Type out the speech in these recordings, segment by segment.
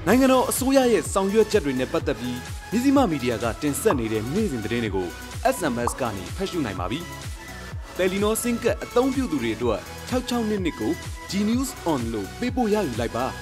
နိုင်ငံတော်အစိုးရရဲ့ဆောင်ရွက်ချက်တွေနဲ့ပတ်သက်ပြီးမြစည်းမမီဒီယာကတင်ဆက်နေတဲ့နေ့စဉ်သတင်းတွေကို SMS ကနေဖတ်ရှုနိုင်ပါပြီ။ Telenor Sync အသုံးပြုသူတွေအတွက်6622ကို G News On လို့ပေးပို့ရယူလိုက်ပါ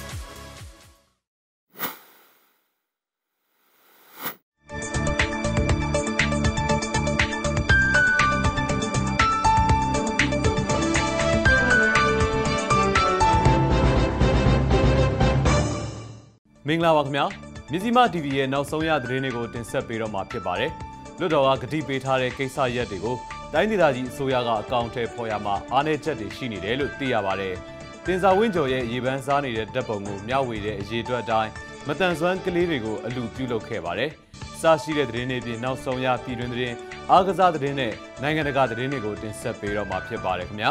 မင်္ဂလာပါခင်ဗျာမြစည်းမ TV ရဲ့နောက်ဆုံးရသတင်းတွေကိုတင်ဆက်ပေးတော့မှာဖြစ်ပါတယ်လွှတ်တော်ကဂတိပေးထားတဲ့ကိစ္စရပ်တွေကိုတိုင်းဒေသကြီးအစိုးရကအကောင့်ထဲပေါ်ရမှာအားနည်းချက်တွေရှိနေတယ်လို့သိရပါတယ်တင်စာဝင်းကျော်ရဲ့ရေပန်းစားနေတဲ့တပ်ပုံကိုမျှဝေတဲ့အရေးအတွက်အတိုင်းမတန်ဆွမ်းကလေးတွေကိုအလူပြုလုပ်ခဲ့ပါတယ်စရှိတဲ့သတင်းတွေပြင်နောက်ဆုံးရပြည်တွင်းသတင်းအားကစားသတင်းနဲ့နိုင်ငံတကာသတင်းတွေကိုတင်ဆက်ပေးတော့မှာဖြစ်ပါတယ်ခင်ဗျာ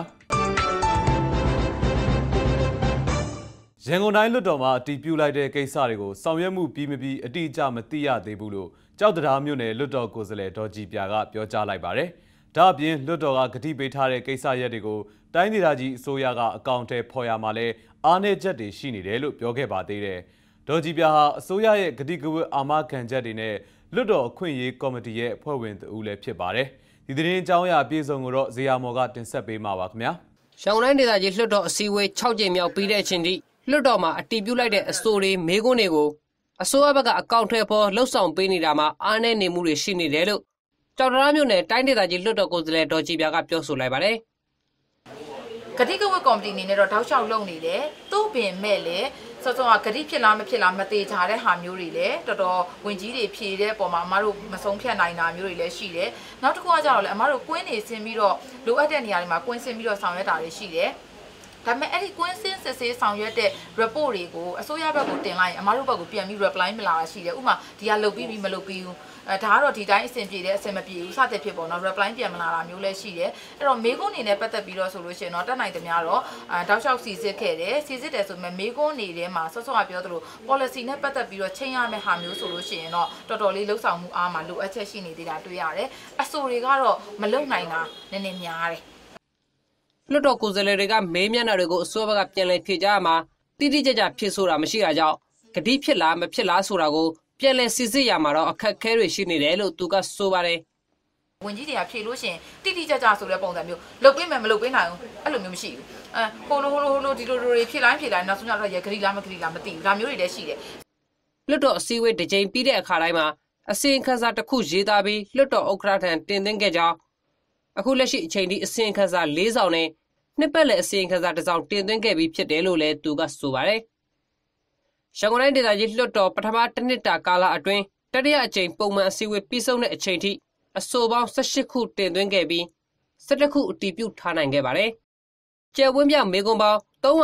ရန်ကုန်တိုင်းလွှတ်တော်မှာအတည်ပြုလိုက်တဲ့ကိစ္စတွေကိုဆောင်ရွက်မှုပြီးမပြီးအတိအကျမသိရသေးဘူးလို့ကြောက်တရားမြို့နယ်လွှတ်တော်ကိုယ်စားလှယ်ဒေါ်ကြည်ပြာကပြောကြားလိုက်ပါတယ်။ဒါ့အပြင်လွှတ်တော်ကဂတိပေးထားတဲ့ကိစ္စရပ်တွေကိုတိုင်းဒေသကြီးအစိုးရကအကောင့်ထဲပေါ်ရမှာလဲအားနည်းချက်တွေရှိနေတယ်လို့ပြောခဲ့ပါသေးတယ်။ဒေါ်ကြည်ပြာဟာအစိုးရရဲ့ဂတိကဝတ်အာမခံချက်တွေနဲ့လွှတ်တော်အခွင့်အရေးကော်မတီရဲ့အဖွဲ့ဝင်တူလည်းဖြစ်ပါတယ်။ဒီသတင်းအကြောင်းအရာအပြည့်စုံကိုတော့ဇေယျမော်ကတင်ဆက်ပေးမှာပါခင်ဗျာ။ရန်ကုန်တိုင်းဒေသကြီးလွှတ်တော်အစည်းအဝေး6ကြိမ်မြောက်ပြီးတဲ့အချိန်ထိလွှတ်တော်မှာအတည်ပြုလိုက်တဲ့အဆိုတွေမေးခွန်းတွေကိုအစိုးရဘက်ကအကောင့်ထဲပေါ်လှုပ်ဆောင်ပေးနေတာမှာအားနည်းနေမှုတွေရှိနေတယ်လို့ကြောက်တရားမြို့နယ်တိုင်းဒေသကြီးလွှတ်တော်ကိုယ်စားလှယ်ဒေါ်ကြည်ပြာကပြောဆိုလိုက်ပါတယ်။ဂတိကဝတ်ကော်မတီအနေနဲ့တော့တောက်လျှောက်လုပ်နေတယ်။သို့ပင်မဲ့လည်းစောစောကဂတိဖြစ်လားမဖြစ်လားမသေးချာတဲ့ဟာမျိုးတွေလည်းတော်တော်ဝင်ကြီးတွေဖြေတဲ့အပေါ်မှာအမတို့မဆုံးဖြတ်နိုင်တာမျိုးတွေလည်းရှိတယ်။နောက်တစ်ခုကကြတော့လည်းအမတို့ကွင်းနေဆင်းပြီးတော့လိုအပ်တဲ့နေရာတွေမှာကွင်းဆင်းပြီးတော့ဆောင်ရွက်တာတွေရှိတယ်။ဒါပေမဲ့အဲ့ဒီကွင်းစင်းစစ်ဆေးဆောင်ရွက်တဲ့ report တွေကိုအစိုးရဘက်ကိုတင်လိုက်ရင်အမတို့ဘက်ကိုပြန်ပြီး reply မလာတာရှိတယ်ဥပမာဒီကလုပ်ပြီးမလုပ်ပြီးဘူးဒါကတော့ဒီတိုင်းအဆင်ပြေတဲ့အဆင်မပြေဘူးစသဖြင့်ပေါ့နော် reply ပြန်မလာတာမျိုးလည်းရှိတယ်အဲ့တော့မေးခွန်းအနေနဲ့ပတ်သက်ပြီးတော့ဆိုလို့ရှိရင်တော့တက်နိုင်သမျှတော့တောက်လျှောက်စီစစ်ခဲ့တယ်စီစစ်တယ်ဆိုပေမဲ့မေးခွန်းနေထဲမှာဆော့ဆော့ကပြောသလို policy နဲ့ပတ်သက်ပြီးတော့ချိန်ရမယ့်ဟာမျိုးဆိုလို့ရှိရင်တော့တော်တော်လေးလှုပ်ဆောင်မှုအားမှာလိုအပ်ချက်ရှိနေသေးတာတွေ့ရတယ်အဆိုတွေကတော့မလုံနိုင်တာနည်းနည်းများတယ်လွှတ်တော်ကိုယ်စားလှယ်တွေကမေးမြန်းတာတွေကိုအစိုးရကပြန်လည်ဖြေကြားမှာတိတိကျကျဖြေဆိုတာမရှိတာကြောင့်ဂတိဖြစ်လားမဖြစ်လားဆိုတာကိုပြန်လည်စစ်ဆေးရမှာတော့အခက်အခဲတွေရှိနေတယ်လို့သူကဆိုပါတယ်ဝင်ကြီးတွေကဖြေလို့ရှိရင်တိတိကျကျဆိုတဲ့ပုံစံမျိုးလုတ်ပေးမယ်မလုတ်ပေးနိုင်ဘူးအဲ့လိုမျိုးမရှိဘူးဟိုလိုဒီလိုတွေဖြေလိုက်နောက်ဆုံးတော့ရဂတိလားမဂတိလားမသိဘူးဒါမျိုးတွေလည်းရှိတယ်လွှတ်တော်အစည်းအဝေးတစ်ကြိမ်ပြီးတဲ့အခါတိုင်းမှာအစီရင်ခံစာတစ်ခုရေးသားပြီးလွှတ်တော်ဥက္ကဋ္ဌထံတင်သွင်းခဲ့ကြောင်းအခုလက်ရှိအချိန်ထိအစီရင်ခံစာ၄စောင်နဲ့နှစ်ပတ်လည်အစီရင်ခံစာတစ်စောင်တင်သွင်းခဲ့ပြီးဖြစ်တယ်လို့လည်းသူကဆိုပါတယ်။ရန်ကုန်တိုင်းဒေသကြီးလွှတ်တော်ပထမတစ်နှစ်တာကာလအတွင်းတတိယအကြိမ်ပုံမှန်အစည်းအဝေးပြီးဆုံးတဲ့အချိန်ထိအဆိုပေါင်း18ခုတင်သွင်းခဲ့ပြီး17ခုအတည်ပြုထားနိုင်ခဲ့ပါတယ်။ကျယ်ဝန်းပြမေကွန်ပေါင်း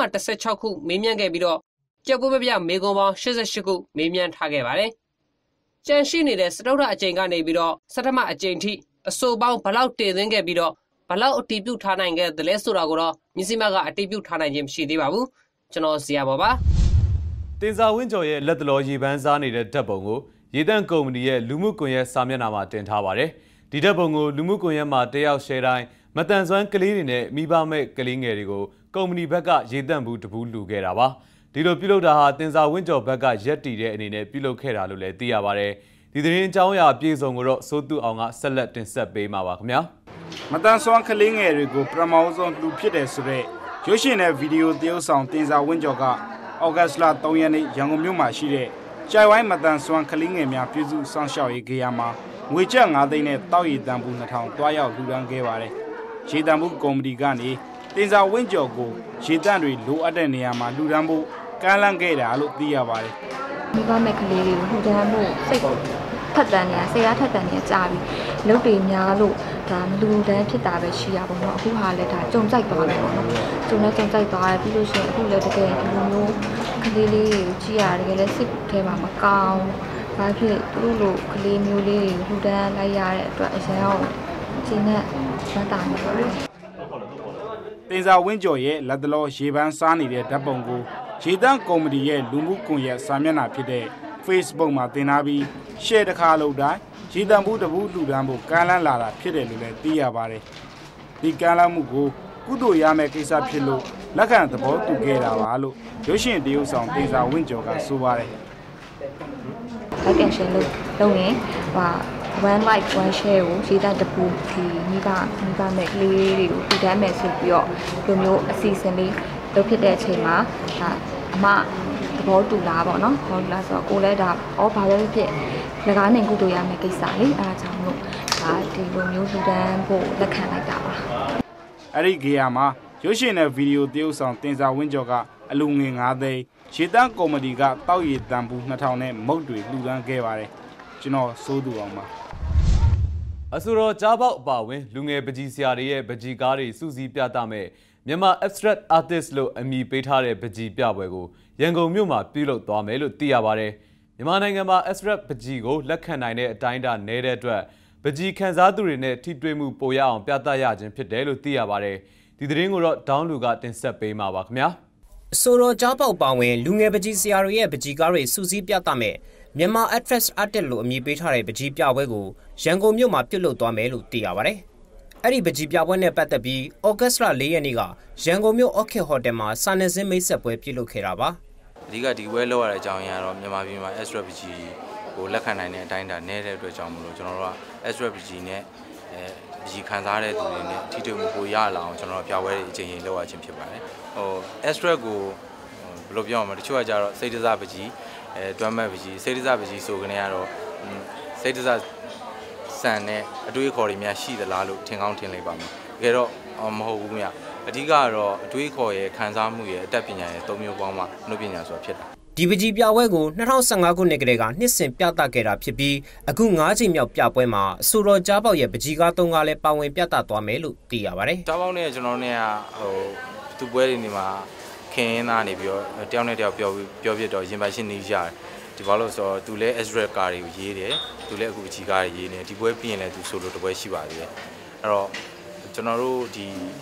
316ခုမေးမြန်းခဲ့ပြီးတော့ကျယ်ဝန်းပြမေကွန်ပေါင်း88ခုမေးမြန်းထားခဲ့ပါတယ်။ကြန့်ရှိနေတဲ့စတုတ္ထအကြိမ်ကနေပြီးတော့ဆဋ္ဌမအကြိမ်ထိအဆိုပေါင်းဘလောက်တင်သွင်းခဲ့ပြီးတော့ဘလောက်အတည်ပြုထားနိုင်ခဲ့တယ်လဲဆိုတာကိုတော့မြစည်းမကအတည်ပြုထားနိုင်ခြင်းမရှိသေးပါဘူးကျွန်တော်ဇေယျဘော်ပါတင်စာဝင်းကျော်ရဲ့လက်တလောရေပန်းစားနေတဲ့ဓာတ်ပုံကိုရေတန့်ကုမ္ပဏီရဲ့လူမှုကွန်ရက်စာမျက်နှာမှာတင်ထားပါတယ်ဒီဓာတ်ပုံကိုလူမှုကွန်ရက်မှာတယောက် share တိုင်းမတန်ဆွမ်းကလေးတွေနဲ့မိဘမဲ့ကလေးငယ်တွေကိုကုမ္ပဏီဘက်ကရေတန့်ဘူးတဘူးလူခဲ့တာပါဒီလိုပြုလုပ်တာဟာတင်စာဝင်းကျော်ဘက်ကရက်တီတဲ့အနေနဲ့ပြုလုပ်ခဲ့တာလို့လည်းသိရပါတယ်ဒီသတင်းအကြောင်းအရာအပြည့်စုံကိုတော့စိုးသူအောင်ကဆက်လက်တင်ဆက်ပေးမှာပါခင်ဗျာမတန်ဆွမ်းကလေးငယ်တွေကိုပထမဆုံးလူဖြစ်တယ်ဆိုတဲ့ရုပ်ရှင်နဲ့ဗီဒီယိုသရုပ်ဆောင်တင်စာဝင်းကျော်ကဩဂတ်စ်လ3ရက်နေ့ရန်ကုန်မြို့မှာရှိတဲ့ကြိုင်ဝိုင်းမတန်ဆွမ်းကလေးငယ်များပြည်သူ့စောင့်ရှောက်ရေးဂေဟာမှာငွေကျပ်9သိန်းနဲ့တောက်ရည်တန်ဘူး2000တွားရောက်လူဒန်းခဲ့ပါတယ်။ရေတန်ဘူးကုမ္ပဏီကနေတင်စာဝင်းကျော်ကိုရေတန့်တွေလိုအပ်တဲ့နေရာမှာလူဒန်းဖို့ကမ်းလှမ်းခဲ့တာလို့သိရပါတယ်။မိဘမဲ့ကလေးတွေကိုလူဒန်းဖို့စိတ်ထက်တန်နေစိတ်အားထက်တန်နေကြပြီ။လုပ်တွေများလို့ဒါမလူတန်းဖြစ်တာပဲရှိရပါတော့အခုဟာလည်းဒါကြုံကြိုက်သွားတယ်ပေါ့နော်ကြုံနဲ့ကြုံကြိုက်သွားတယ်ပြီးလို့ရှိရင်အခုလည်းတကယ်ဒီလိုမျိုးကလေးလေးကိုကြည့်ရတယ်တကယ်လည်းစိတ်ထဲမှာမကောင်းဘာဖြစ်သူတို့လိုကလေးမျိုးလေးတွေလူတန်းလိုက်ရတဲ့အတွက်အရင်အောင်ကျင်းနဲ့မတာနေပါတယ်တင်စာဝင်းကျော်ရဲ့လက်တလောရေပန်းစားနေတဲ့ဓာတ်ပုံကိုရေတန့်ကုမ္ပဏီရဲ့လူမှုကွန်ရက်စာမျက်နှာဖြစ်တဲ့ Facebook မှာတင်ထားပြီး share တစ်ခါလုပ်တိုင်းရေတန့်ဘူးတဘူးလူတန်းဖို့ကမ်းလှမ်းလာတာဖြစ်တယ်လို့လည်းသိရပါတယ်ဒီကမ်းလှမ်းမှုကိုကုသိုလ်ရမယ့်ကိစ္စဖြစ်လို့လက်ခံသဘောတူခဲ့တာပါလို့ရုပ်ရှင်တရုပ်ဆောင်တင်စာဝင့်ကျော်ကဆိုပါတယ် like and share လုပ်ရင်one like one share ကိုရေးသားတပူဒီမိဘမဲ့ကလေးတွေကိုထူတမ်းမယ်ဆိုပြီးတော့ဒီမျိုးအစီအစဉ်လေးလုပ်ဖြစ်တဲ့အချိန်မှာဒါအမသဘောတူလားပေါ့နော်သဘောတူလားဆိုတော့ကိုလည်းဒါဘာပဲဖြစ်လကားနိုင်ကုသိုလ်ရမယ်ကိစ္စလေအားကြောင့်လို့ဒါဒီလိုမျိုးထူတမ်းဖို့လက်ခံလိုက်တာပါအဲ့ဒီကေယာမှာရုပ်ရှင်နဲ့ဗီဒီယိုတရုပ်ဆောင်တင်စာဝင့်ကျော်ကအလူငွေ9သိန်းရေတန်းကော်မဒီကတောက်ရည်တန်ဘူး2000နဲ့မုတ်တွေလှူဒန်းခဲ့ပါတယ်ကျွန်တော်စိုးသူအောင်ပါအဆိုတော်ကြားပေါက်အပါဝင်လူငယ်ပကြီးဆရာတွေရဲ့ပကြီးကားတွေစူးစီးပြသမဲ့မြန်မာ abstract artist လို့အမည်ပေးထားတဲ့ပကြီးပြပွဲကိုရန်ကုန်မြို့မှာပြုလုပ်သွားမယ်လို့သိရပါတယ်မြန်မာနိုင်ငံမှာ abstract ပကြီးကိုလက်ခံနိုင်တဲ့အတိုင်းအတာနေတဲ့အတွက်ပကြီးခန်းစားသူတွေနဲ့ထိတွေ့မှုပိုရအောင်ပြသရခြင်းဖြစ်တယ်လို့သိရပါတယ်ဒီသတင်းကိုတော့ဒေါင်းလူကတင်ဆက်ပေးမှာပါခင်ဗျာအဆိုတော်ကြားပေါက်ပါဝင်လူငယ်ပကြီးဆရာတွေရဲ့ပကြီးကားတွေစူးစီးပြသမဲ့မြန်မာ abstract artist လို့အမည်ပေးထားတဲ့ပကြီးပြပွဲကိုရန်ကုန်မြို့မှာပြုလုပ်သွားမယ်လို့သိရပါတယ်။အဲ့ဒီပကြီးပြပွဲနဲ့ပတ်သက်ပြီးဩဂတ်စ်လ4ရက်နေ့ကရန်ကုန်မြို့ Orchid Hotel မှာစာနယ်ဇင်းမိတ်ဆက်ပွဲပြုလုပ်ခဲ့တာပါ။အဓိကဒီပွဲလောက်ရတဲ့အကြောင်းရင်းကတော့မြန်မာပြည်မှာ abstract ပကြီးကိုလက်ခံနိုင်တဲ့အတိုင်းအတာနေတဲ့အတွက်ကြောင့်မလို့ကျွန်တော်တို့က abstract ပကြီးနဲ့ပကြီးခံစားတဲ့သူတွေနဲ့ထိတွေ့မှုပိုရလာအောင်ကျွန်တော်တို့ပြပွဲတွေအချိန်ချင်းလုပ်ရခြင်းဖြစ်ပါတယ်။ abstract ကိုဘယ်လိုပြောရမလဲတချို့ကကြတော့စိတ်တစားပကြီးတွမ်းမဲ့ပကြီးစိတ်တစားပကြီးဆိုကနေကတော့စိတ်တစားဆန်တဲ့အတွေးခေါ်တွေများရှိသလားလို့ထင်ကောင်းထင်လိုက်ပါမယ်တကယ်တော့မဟုတ်ဘူးမြတ်အဓိကတော့အတွေးခေါ်ရဲ့ခံစားမှုရဲ့အတတ်ပညာရဲ့၃မျိုးပေါင်းမှနှုတ်ပညာဆိုတာဖြစ်တာဒီပကြီးပြပွဲကို2015ခုနှစ်ကလေးကနှစ်စဉ်ပြသခဲ့တာဖြစ်ပြီးအခု9ချိန်မြောက်ပြပွဲမှာအဆိုတော်ကြားပေါက်ရဲ့ပကြီးကား3ကားလည်းပါဝင်ပြသသွားမယ်လို့သိရပါတယ်ကြားပေါက်နဲ့ကျွန်တော်နဲ့ကသူ့ပွဲတွေနေမှာခင်းရင်းသားနေပြီးတော့တယောက်နဲ့တယောက်ပြောပြတော့ရင်ပိုင်ရှင်းနေကြတယ်ဒီဘာလို့ဆိုတော့သူလည်း Ezra ကားတွေကိုရေးတယ်သူလည်းအခုပကြီးကားတွေရေးနေဒီပွဲပြီးရင်လည်းသူဆိုလိုတပွဲရှိပါသေးတယ်အဲ့တော့ကျွန်တော်တို့ဒီ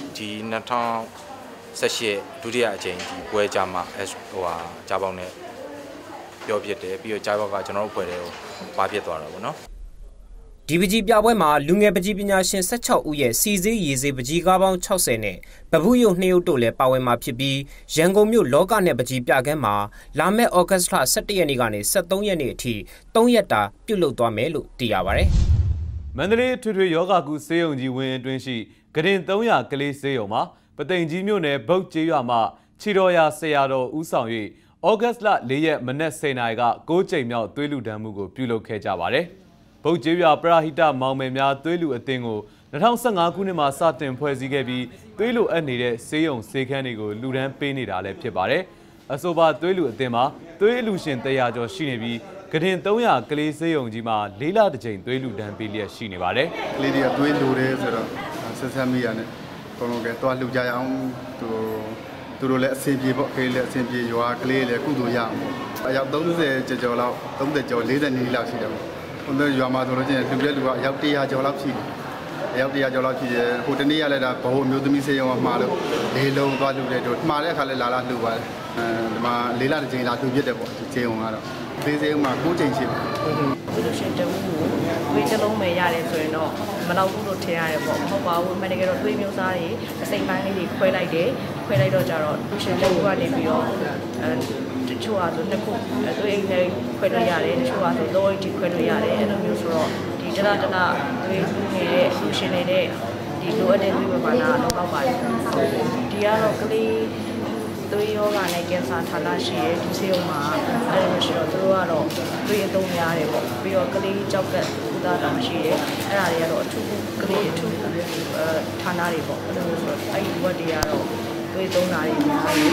2018ဒုတိယအကြိမ်ဒီပွဲကြမှာကြားပေါက်နဲ့ပြောပြတယ်ပြီးတော့ကြားပေါက်ကကျွန်တော်တို့ဖွဲ့တယ်ကိုပါပြစ်သွားတာပေါ့နော်ဒီပကြီးပြပွဲမှာလူငယ်ပကြီးပညာရှင်16ဦးရဲ့စီစေးရေစေးပကြီးကားပေါင်း60နဲ့ဗဗုယုံ2ရုပ်တို့လည်းပါဝင်မှာဖြစ်ပြီးရန်ကုန်မြို့လောကနဲ့ပကြီးပြခန်းမှာလာမယ့်ဩဂတ်စ်လ17ရက်နေ့ကနေ23ရက်နေ့အထိ3ရက်တာပြုလုပ်သွားမယ်လို့သိရပါတယ်။မန္တလေးထွေထွေယောဂကုဆေးရုံကြီးဝင်းအတွင်းရှိဂရင်300ကလေးဆေးရုံမှာပသိမ်ကြီးမြို့နယ်ဗုတ်ကျေးရွာမှခြေတော်ရာဆရာတော်ဦးဆောင်၍ဩဂတ်စ်လ4ရက်မနက်10:00နာရီက9ကြိမ်မြောက်သွေးလူဒဏ်မှုကိုပြုလုပ်ခဲ့ကြပါတယ်။ဗုတ်ကျေးရွာပရဟိတမောင်မယ်များသွေးလူအသင်းကို2015ခုနှစ်မှာစတင်ဖွဲ့စည်းခဲ့ပြီးသွေးလူအပ်နေတဲ့ဆေးရုံဆေးခန်းတွေကိုလူဒန်းပေးနေတာလည်းဖြစ်ပါတယ်။အဆိုပါသွေးလူအသင်းမှာသွေးလူရှင်100ကျော်ရှိနေပြီးဂရင်300ကလေးဆေးရုံကြီးမှာ4လတစ်ကြိမ်သွေးလူဒန်းပေးလျက်ရှိနေပါတယ်။ကလေးတွေကသွေးလူတယ်ဆိုတော့ဆက်ဆက်မိရတယ်။ဘုံလုံးကသွားလှူကြရအောင်သူတို့လည်းအဆင်ပြေပေါ့ကလေးလည်းအဆင်ပြေရွာကလေးလည်းကုသိုလ်ရအောင်။အယောက်30ကျော်လောက်30ကျော်40နီးလောက်ရှိတယ်ပေါ့။ဟိုရွာမှာဆိုလို့ချင်းလူတဲ့လူကအယောက်100ကျော်လောက်ရှိတယ်။အယောက်100ကျော်လောက်ရှိတယ်။ဟိုတနေ့ကလည်းဒါဘိုးမျိုးသမီးဆေးရုံမှာလို့လေးလုံးသွားလှူတယ်တို့မှားတဲ့အခါလည်းလာလှူပါတယ်။ဒီမှာ4လတစ်ကြိမ်လာလှူပြတယ်ပေါ့ဒီဆေးရုံကတော့သေးသေးမှာ9ကြိမ်ရှိတယ်။ဒီလိုရှင်တူသွေးတစ်လုံးပဲရတယ်ဆိုရင်တော့မလောက်ဘူးလို့ထင်ရတယ်ပေါ့မဟုတ်ပါဘူး။မှန်တကယ်တော့သွေးမျိုးစားတွေအစိမ့်ပိုင်းလေးတွေခွဲလိုက်တယ်။ခွဲလိုက်တော့ကြတော့လူရှင်တူကနေပြီးတော့တချို့ဟာဆိုနှစ်ခုသွေးအိမ်နဲ့ခွဲလို့ရတယ်တချို့ဟာဆို3အိမ်ထိခွဲလို့ရတယ်အဲ့လိုမျိုးဆိုတော့ဒီတလားသွေးလူနေတဲ့လူရှင်တွေနဲ့ဒီလိုအပ်တဲ့သွေးပမာဏတော့ပေါက်ပါတယ်။ဒီကတော့ကလေးသွေးရောဂါနဲ့ကင်ဆာဌာနရှိရဲ့ဒီဆေးရုံမှာအဲ့လိုရှိတော့သူတို့ကတော့သွေးအသုံးများတယ်ပေါ့ပြီးတော့ကလေးကြောက်ကကုသတာမရှိရဲ့အဲ့ဒါတွေကတော့အထူးကလေးအထူးဌာနတွေပေါ့အဲ့လိုဆိုတော့အဲ့ဒီဝက်တွေကတော့သွေးသုံးတာတွေများတယ်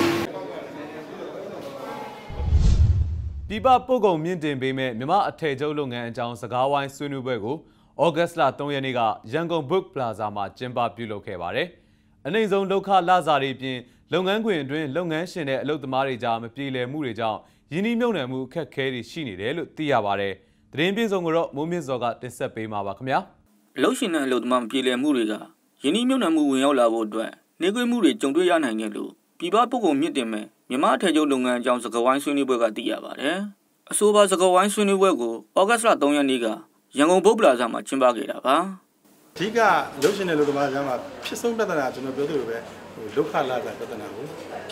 ပြပပုတ်ကုံမြင့်တင်ပေးမဲ့မြမအထည်ချုပ်လုပ်ငန်းအကြောင်းစကားဝိုင်းဆွေးနွေးပွဲကိုဩဂတ်စ်လ3ရက်နေ့ကရန်ကုန် Book Plaza မှာကျင်းပပြုလုပ်ခဲ့ပါတယ်။အနိုင်ဆုံးဒုက္ခလစာတွေပြင်လုပ်ငန်းခွင်အတွင်းလုပ်ငန်းရှင်တဲ့အလုပ်သမားတွေကြားမပြေလည်မှုတွေကြောင့်ယင်းနှိမ့်မြုံနယ်မှုအခက်အခဲတွေရှိနေတယ်လို့သိရပါတယ်။သတင်းပြေဆုံးကိုတော့မိုးမြင့်စောကတင်ဆက်ပေးမှာပါခင်ဗျာ။အလုပ်ရှင်နဲ့အလုပ်သမားမပြေလည်မှုတွေကယင်းနှိမ့်မြုံနယ်မှုဝင်ရောက်လာဖို့အတွက်နှိကွေးမှုတွေကြုံတွေ့ရနိုင်တယ်လို့ပြပပုတ်ကုံမြင့်တင်မဲ့မြမအထည်ချုပ်လုပ်ငန်းအကြောင်းစကားဝိုင်းဆွေးနွေးပွဲကသိရပါတယ်။အဆိုပါစကားဝိုင်းဆွေးနွေးပွဲကိုဩဂတ်စ်လ3ရက်နေ့ကရန်ကုန်ဘုတ်ပလာဇာမှာကျင်းပခဲ့တာပါအဓိကရုပ်ရှင်နဲ့လူသမားကြားမှာဖြစ်ဆုံးပြဿနာကျွန်တော်ပြောသလိုပဲဒုက္ခလာတာပြဿနာကို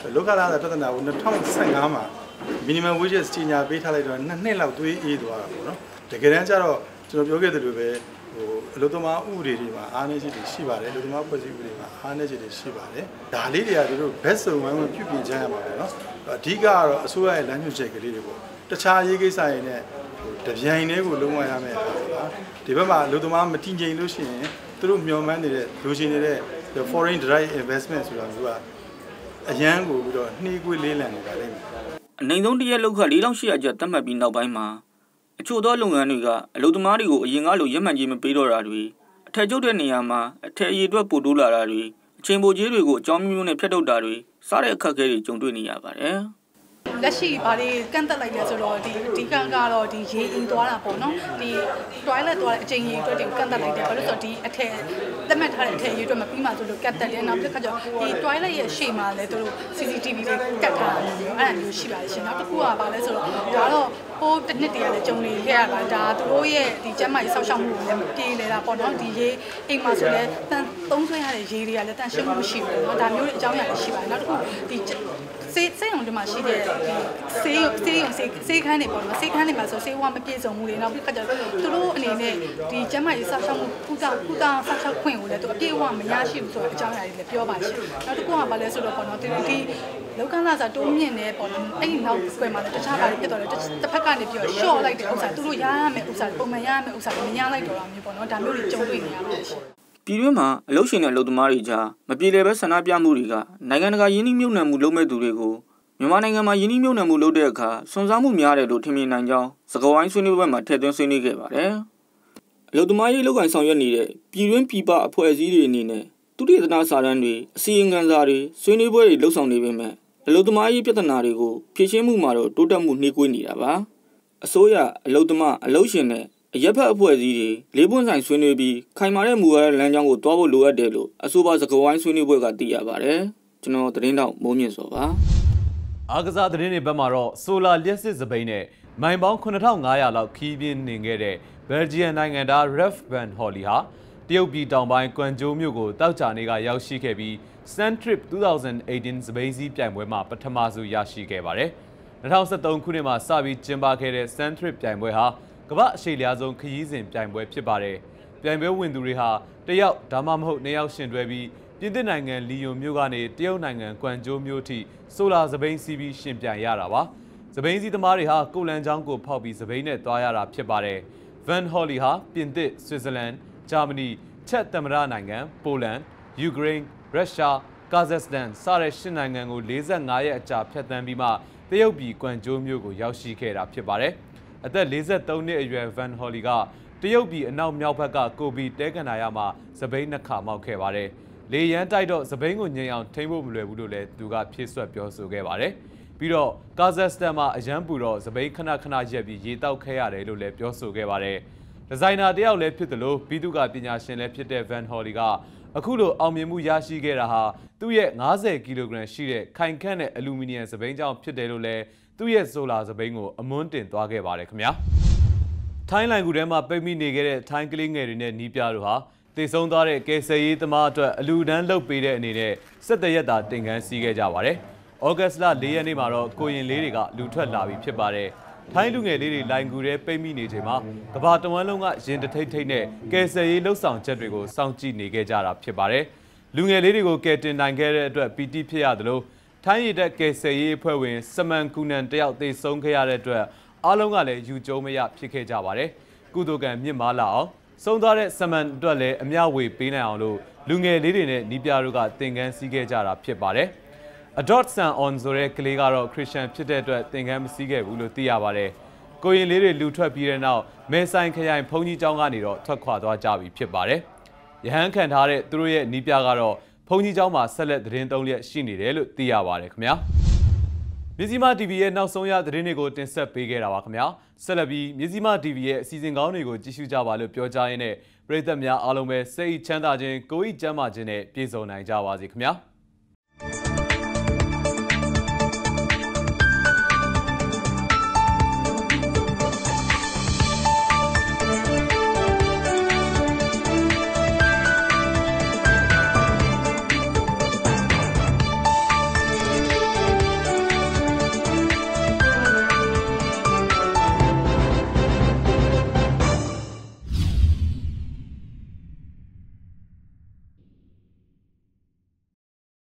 လောကလာတဲ့ပြဿနာကို2015မှာ minimum wages ကြီးညာပေးထားလိုက်တော့2နှစ်လောက်သွေးအေးသွားတာပေါ့နော်တကယ်တမ်းကျတော့ကျွန်တော်ပြောခဲ့သလိုပဲအလုပ်သမားဥပဒေတွေမှာအားနည်းချက်တွေရှိပါတယ်အလုပ်သမားဖွဲ့စည်းဥပဒေမှာအားနည်းချက်တွေရှိပါတယ်ဒါလေးတွေကတို့ best ဆုံးဝိုင်းဝန်းပြုပြင်ချမ်းရမှာပေါ့နော်အဓိကကတော့အစိုးရရဲ့လမ်းညွှန်ချက်ကလေးတွေပေါ့တခြားရေးကိစ္စတွေနဲ့တပြိုင်တည်းကိုလုံးဝရမယ်ဟာဒီဘက်မှာအလုပ်သမားမတည်ငြိမ်လို့ရှိရင်တို့မျှော်မှန်းနေတဲ့လူချင်းနေတဲ့ foreign direct investment ဆိုတာကအရန်ကိုပြီးတော့နှီးကွေးလေးလံနေတာလေအနိုင်ဆုံးတရက်လောက်က4800ကျပ်တတ်မှတ်ပြီးနောက်ပိုင်းမှာအချို့သောလုပ်ငန်းတွေကအလုပ်သမားတွေကိုအရင်ကလိုရက်မှန်ကြီးမပေးတော့တာတွေအထက်ကျုပ်တဲ့နေရာမှာအထက်အရေးအတွက်ပို့တိုးလာတာတွေအချိန်ပိုကြီးတွေကိုအကြောင်းမျိုးနဲ့ဖျက်ထုတ်တာတွေစတဲ့အခက်အခဲတွေကြုံတွေ့နေရပါတယ်လက်ရှိဘာတွေကန့်တက်လိုက်လဲဆိုတော့ဒီကန့်ကတော့ဒီရေအင်းသွားတာပေါ့နော်ဒီ toilet သွားတဲ့အချိန်ကြီးအတွက်တင်ကန့်တက်လိုက်တယ်ဘာလို့ဆိုတော့ဒီအထက်လက်မှတ်ထားတဲ့အထက်ကြီးအတွက်မပြီးမှဆိုလို့ကန့်တက်တယ်နောက်တစ်ခါကျတော့ဒီ toilet ရဲ့ရှေ့မှာလည်းတို့ CCTV တွေကတ်ထားတာမျိုးအဲ့ဒါမျိုးရှိပါတယ်ရှင်နောက်တစ်ခုကဘာလဲဆိုတော့ဒါတော့ဟိုတစ်နှစ်တည်းလည်းကြုံနေခဲ့ရတာဒါတို့ရဲ့ဒီကျန်းမာရေးဆောက်ရှောက်မှုကိုလည်းမပြေလေတာပေါ့နော်ဒီရေအိမ်မှာဆိုလည်းတန်သုံးဆွဲရတဲ့ရေတွေကလည်းတန်ရှင်းမှုမရှိဘူးเนาะဒါမျိုးတွေအကြောင်းအရာတွေရှိပါတယ်နောက်တစ်ခုဒီစေးရုံတွေမှာရှိတဲ့ဒီစေးခန်းတွေပေါ့နော်စေးခန်းတွေမှာဆိုစေးဝါမပြည့်စုံမှုတွေနောက်ပြီးခါကျတော့သူတို့အနေနဲ့ဒီကျန်းမာရေးဆောက်ရှောက်မှုကုသဆောက်ရှောက်ခွင့်ကိုလည်းသူအပြည့်အဝမရရှိဘူးဆိုတဲ့အကြောင်းအရာတွေလည်းပြောပါရှင်နောက်တစ်ခုကဘာလဲဆိုတော့ပေါ့နော်ဒီလောက်ကလာစားတိုးမြင့်နေပေါ့နော်အဲ့ဒီနောက်ကွယ်မှာလည်းတခြားဘာတွေဖြစ်တော့လဲတစ်ဖက်ကနေပြီးတော့ short လိုက်တဲ့ဥစ္စာသူတို့ရရမယ်ဥစ္စာပုံမှန်ရရမယ်ဥစ္စာမရလိုက်တော့တာမျိုးပေါ့နော်ဒါမျိုးတွေကြုံတွေ့နေရပါတယ်ရှင်ပြည်တွင်းမှာအလုပ်ရှင်နဲ့အလုပ်သမားတွေကြားမပြေလည်ပဲဆန္ဒပြမှုတွေကနိုင်ငံတကာယင်းနှိမ့်မြုပ်နှံမှုလုပ်မဲ့သူတွေကိုမြန်မာနိုင်ငံမှာယင်းနှိမ့်မြုပ်နှံမှုလုပ်တဲ့အခါစွန့်စားမှုများတယ်လို့ထင်မြင်နိုင်ကြောင်းစကားဝိုင်းဆွေးနွေးပွဲမှာထည့်သွင်းဆွေးနွေးခဲ့ပါတယ်။အလုပ်သမားရေးလုပ်ကိုင်ဆောင်ရွက်နေတဲ့ပြည်တွင်းပြည်ပအဖွဲ့အစည်းတွေအနေနဲ့သူတေသနာစာတမ်းတွေအစီရင်ခံစာတွေဆွေးနွေးပွဲတွေလုပ်ဆောင်နေပေမဲ့အလုပ်သမားရေးပြဿနာတွေကိုဖြေရှင်းမှုမှာတော့တိုးတက်မှုနှေးကွေးနေတာပါ။အစိုးရအလုပ်သမားအလုပ်ရှင်နဲ့အရက်ဖက်အဖွဲ့အစည်းတွေလေးပွင့်ဆိုင်ဆွေးနွေးပြီးခိုင်မာတဲ့မူဝါဒလမ်းကြောင်းကိုတွားဖို့လိုအပ်တယ်လို့အဆိုပါစကားဝိုင်းဆွေးနွေးပွဲကသိရပါတယ်။ကျွန်တော်သတင်းတောက်မိုးမြင့်စောပါ။အားကစားသတင်းတွေဘက်မှာတော့ဆိုလာလျှက်စစ်စပိန်နဲ့မိုင်ပေါင်း9500လောက်ခီးပြင်းနေခဲ့တဲ့ဘယ်လ်ဂျီယံနိုင်ငံသား Ralph Van Holly ဟာတရုတ်ပြည်တောင်ပိုင်းကွမ်ကျိုးမြို့ကိုတောက်ကြနေကရောက်ရှိခဲ့ပြီး Sun Trip 2018 စပိန်စီးပြိုင်ပွဲမှာပထမဆုံးရရှိခဲ့ပါတယ်။2013ခုနှစ်မှာစပြီးကျင်းပခဲ့တဲ့ Sun Trip ပြိုင်ပွဲဟာကမ္ဘာအရှည်လျားဆုံးခရီးစဉ်ပြိုင်ပွဲဖြစ်ပါတယ်။ပြိုင်ပွဲဝင်သူတွေဟာတယောက်ဒါမှမဟုတ်2ယောက်ရှင်တွဲပြီးပြင်သစ်နိုင်ငံလီယွန်မြို့ကနေတရုတ်နိုင်ငံကွမ်ကျိုးမြို့ထိဆိုလာစပိန်စီးပြီးရှင်ပြိုင်ရတာပါ။စပိန်စီးသမားတွေဟာကိုလန်ချောင်းကိုဖောက်ပြီးစပိန်နဲ့သွားရတာဖြစ်ပါတယ်။ Van Holly ဟာပြင်သစ်၊ဆွစ်ဇာလန်၊ဂျာမနီ၊ချက်သမ္မတနိုင်ငံ၊ပိုလန်၊ယူကရိန်း၊ရုရှား၊ကာဇက်စတန်စတဲ့8နိုင်ငံကို45ရက်အကြာဖြတ်သန်းပြီးမှတရုတ်ပြည်ကွမ်ကျိုးမြို့ကိုရောက်ရှိခဲ့တာဖြစ်ပါတယ်။အသက်43နှစ်အရွယ် Van Holly ကတရုတ်ပြည်အနောက်မြောက်ဘက်ကကိုဘီတဲကန်နာရမှာစပိန်နှစ်ခါမောက်ခဲ့ပါတယ်။လေရန်တိုက်တော့စပိန်ကိုငြိမ်အောင်ထိန်းဖို့မလွယ်ဘူးလို့လည်းသူကဖြည့်ဆွတ်ပြောဆိုခဲ့ပါတယ်။ပြီးတော့ကာဇက်စတန်မှာအရန်ပူတော့စပိန်ခဏရက်ပြီးရေတောက်ခဲရတယ်လို့လည်းပြောဆိုခဲ့ပါတယ်။ဒီဇိုင်နာတယောက်လည်းဖြစ်တယ်လို့ဘီသူကပညာရှင်လည်းဖြစ်တဲ့ Van Holly ကအခုလိုအောင်မြင်မှုရရှိခဲ့တာဟာသူ့ရဲ့50ကီလိုဂရမ်ရှိတဲ့ခိုင်ခန့်တဲ့အလူမီနီယံစပိန်ကြောင့်ဖြစ်တယ်လို့လည်းသူ့ရဲ့ဆိုလာစပိန်ကိုအမွန်းတင်သွားခဲ့ပါတယ်ခင်ဗျာ။ထိုင်းလိုင်ကူထဲမှာပိတ်မိနေခဲ့တဲ့ထိုင်းကလေးငယ်တွေနဲ့နီးပြတို့ဟာတေဆုံးသွားတဲ့ကယ်ဆယ်ရေးသမားအတွက်အလူဒန်းလုပ်ပေးတဲ့အနေနဲ့17ရက်တာတင်ကန်းစီးခဲ့ကြပါတယ်။ဩဂတ်စ်လ4ရက်နေ့မှာတော့ကိုရင်လေးတွေကလူထွက်လာပြီဖြစ်ပါတယ်။ထိုင်းလူငယ်လေးတွေလိုင်ကူထဲပိတ်မိနေချိန်မှာကဘာတဝန်းလုံးကရင်တထိတ်ထိတ်နဲ့ကယ်ဆယ်ရေးလှုပ်ဆောင်ချက်တွေကိုစောင့်ကြည့်နေခဲ့ကြတာဖြစ်ပါတယ်။လူငယ်လေးတွေကိုကယ်တင်နိုင်ခဲ့တဲ့အတွက်ပီတိဖြစ်ရတယ်လို့ထိုင်းရည်တက်ကယ်ဆယ်ရေးအဖွဲ့ဝင်စမန်ကူနန်တယောက်သေဆုံးခဲ့ရတဲ့အတွက်အားလုံးကလည်းယူကျုံမရဖြစ်ခဲ့ကြပါတယ်။ကုသိုလ်ကံမြင့်မားလာအောင်ဆုံးသွားတဲ့စမန်အတွက်လည်းအမျှဝေပေးနိုင်အောင်လို့လူငယ်လေးတွေနဲ့နီးပြတို့ကသင်ခန်းစီးခဲ့ကြတာဖြစ်ပါတယ်။ Adot San On ဆိုတဲ့ကလေးကတော့ခရစ်ယာန်ဖြစ်တဲ့အတွက်သင်ခန်းမစီးခဲ့ဘူးလို့သိရပါတယ်။ကိုရင်လေးတွေလူထွက်ပြီးတဲ့နောက်မဲဆိုင်ခရိုင်ဘုန်းကြီးကျောင်းကနေတော့ထွက်ခွာသွားကြပြီဖြစ်ပါတယ်။ရဟန်းခံထားတဲ့သူတို့ရဲ့နီးပြကတော့ဘုန်းကြီးကျောင်းမှာဆက်လက်သတင်းသုံးလျက်ရှိနေတယ်လို့သိရပါတယ်ခင်ဗျာ။မြစီမ TV ရဲ့နောက်ဆုံးရသတင်းတွေကိုတင်ဆက်ပေးခဲ့တာပါခင်ဗျာ။ဆက်လက်ပြီးမြစီမ TV ရဲ့အစီအစဉ်ကောင်းတွေကိုကြည့်ရှုကြပါလို့ပြောကြားရင်းနဲ့ပရိသတ်များအားလုံးပဲစိတ်ချမ်းသာခြင်းကိုယ်ဤကျန်းမာခြင်းနဲ့ပြည့်စုံနိုင်ကြပါစေခင်ဗျာ။